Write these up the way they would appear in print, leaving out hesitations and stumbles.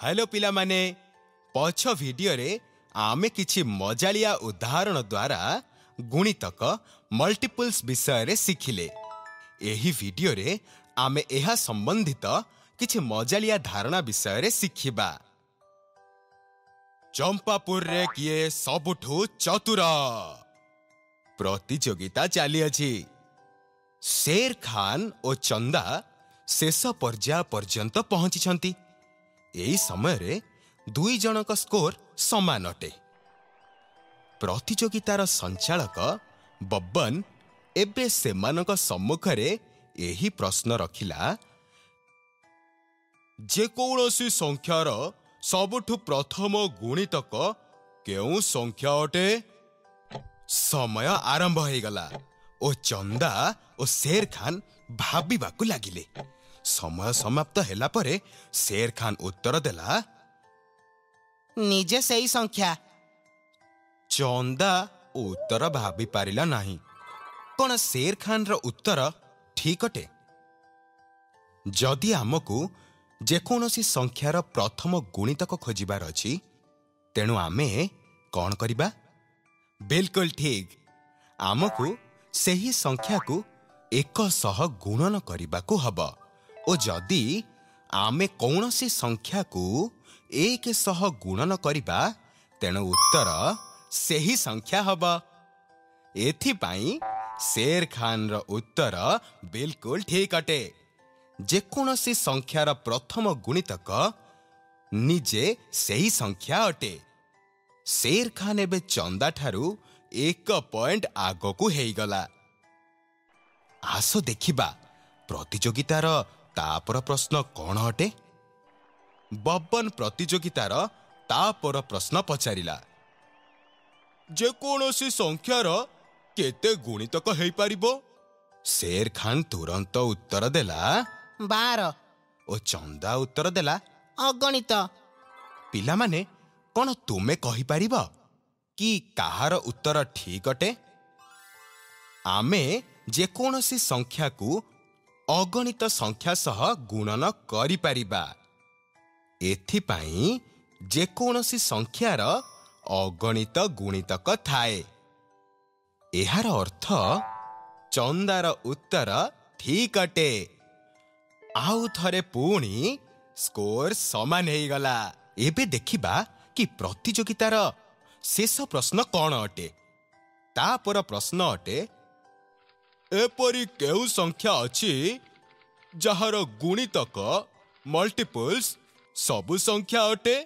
Hello पिला माने पछ वीडियो रे आमे किछि मजालिया उदाहरण द्वारा गुणितक मल्टीपल्स विषय रे सिखिले। एही वीडियो रे आमे एहा संबंधित किछि मजालिया धारणा विषय रे सिखिबा। चंपापुर रे किए सबुठु चतुर प्रतियोगिता चली अछि। शेर खान और चंदा शेष पर्याय पर्यंत पहुंची। एही समय रे दुई जनक स्कोर समान अटे। प्रतियोगितार संचालक बब्बन एबे सेमानक सम्मुख रे एही प्रश्न रखिला, जे कौनसी संख्यार सबुठु प्रथम गुणितक केउ संख्या अटे? समय आरंभ हो गला ओ चंदा और शेर खान भाबिबाकु लागिले। समय समाप्त होला परे शेर खान उत्तर देला, निजे सही संख्या। चंदा उत्तर भाबी पारिला नाही। कोन शेर खान रो उत्तर ठीक अटे? जदि आमकु जेकोनोसी संख्यार प्रथम गुणितक खोजिबार अछि तेणु आमे कौन करिबा? बिल्कुल ठीक, आमकु सही संख्या को 100 गुणन करिबाकु हबो। ओ जदि आमे कौनसी संख्या को 100 गुणन करिबा तेणु उत्तर सही संख्या हबो। एथि पाई शेर खान रो उत्तर बिल्कुल ठीक अटे। जेकोनसी संख्यार प्रथम गुणितक निजे सही संख्या अटे। शेर खान एबे चंदा ठारू 1 पॉइंट आगकु हेइगला। आसो देखिबा प्रतियोगितार तापर प्रश्न कौन अटे? बब्बन प्रतियोगितार तापर प्रश्न पचारिला, जे कोनोसी संख्यार केते गुणितक हेइ पारिबो? शेर खान तुरंत उत्तर देला, 12। ओ चंदा उत्तर देला, अगणित। पिला माने कौन तुमे कहि पारिबो कि काहार उत्तर ठीक अटे? आमे जे कोनोसी संख्या को अगणित संख्या सह गुणन करि पारिबा। एथि पाई जे कोनोसी संख्यार अगणित गुणितक थाए। एहार अर्थ चंदार उत्तर ठीक अटे। आउ थरे पुणी स्कोर समान हेइ गला। एबे देखिबा कि प्रतियोगितार शेष प्रश्न कौन अटे। तापर प्रश्न अटे, एपरी केउ संख्या अछि जहार गुणितक मल्टीपल्स सबु संख्या अटे?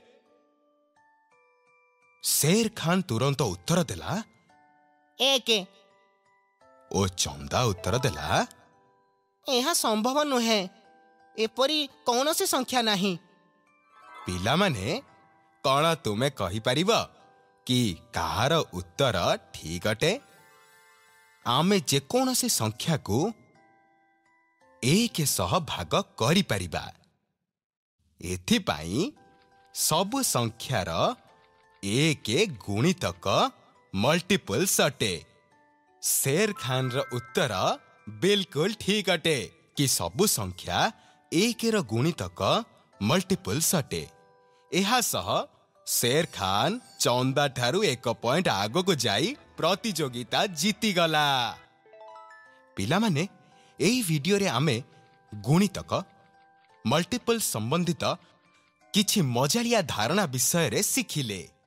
शेर खान तुरंत उत्तर देला, 1। ओ चंदा उत्तर देला, एहा संभव नुहे, एपरी कौनसी संख्या नाही। पिला माने कौन तुमे कहि पारिबो कि काहार उत्तर ठीक अटे? आमे जे कोनसी संख्या को 100 भाग करि पारिबा। एथि पाई सबु संख्यार 1 गुणितक मल्टीपल्स अटे। शेर खान रो उत्तर बिल्कुल ठीक अटे कि सबु संख्या 1 रो गुणितक मल्टीपल्स अटे। एहा सह शेर खान चंदा ठारू 1 पॉइंट आगो को जाई प्रतियोगिता जीती गला। पिला माने एही वीडियो रे आमे गुणितक मल्टीपल संबंधित किछि मजालिया धारणा विषय रे सिखिले।